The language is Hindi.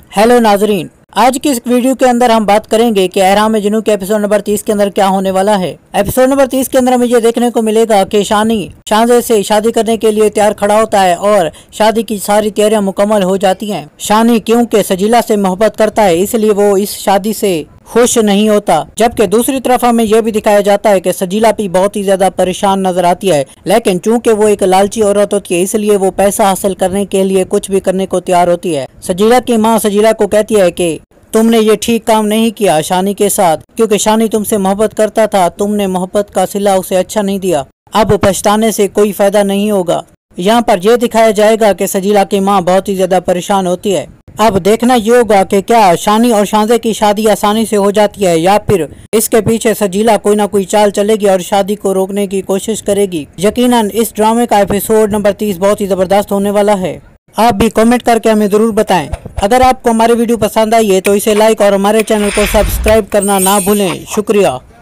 हेलो नाजरीन, आज की इस वीडियो के अंदर हम बात करेंगे कि एहराम जुनून के एपिसोड नंबर 30 के अंदर क्या होने वाला है। एपिसोड नंबर 30 के अंदर हमें ये देखने को मिलेगा कि शानी शानजे से शादी करने के लिए तैयार खड़ा होता है और शादी की सारी तैयारियां मुकम्मल हो जाती हैं। शानी क्योंकि सजीला से मोहब्बत करता है इसलिए वो इस शादी से खुश नहीं होता, जबकि दूसरी तरफ हमें यह भी दिखाया जाता है कि सजीला भी बहुत ही ज्यादा परेशान नजर आती है, लेकिन चूंकि वो एक लालची औरत होती है इसलिए वो पैसा हासिल करने के लिए कुछ भी करने को तैयार होती है। सजीला की माँ सजीला को कहती है कि तुमने ये ठीक काम नहीं किया शानी के साथ, क्योंकि शानी तुमसे मोहब्बत करता था, तुमने मोहब्बत का सिला उसे अच्छा नहीं दिया, अब पछताने से कोई फायदा नहीं होगा। यहाँ पर यह दिखाया जाएगा कि सजीला की माँ बहुत ही ज्यादा परेशान होती है। अब देखना ये होगा कि क्या शानी और शानजे की शादी आसानी से हो जाती है या फिर इसके पीछे सजीला कोई ना कोई चाल चलेगी और शादी को रोकने की कोशिश करेगी। यकीनन इस ड्रामे का एपिसोड नंबर 30 बहुत ही जबरदस्त होने वाला है। आप भी कमेंट करके हमें जरूर बताएं। अगर आपको हमारी वीडियो पसंद आई है तो इसे लाइक और हमारे चैनल को सब्सक्राइब करना ना भूलें। शुक्रिया।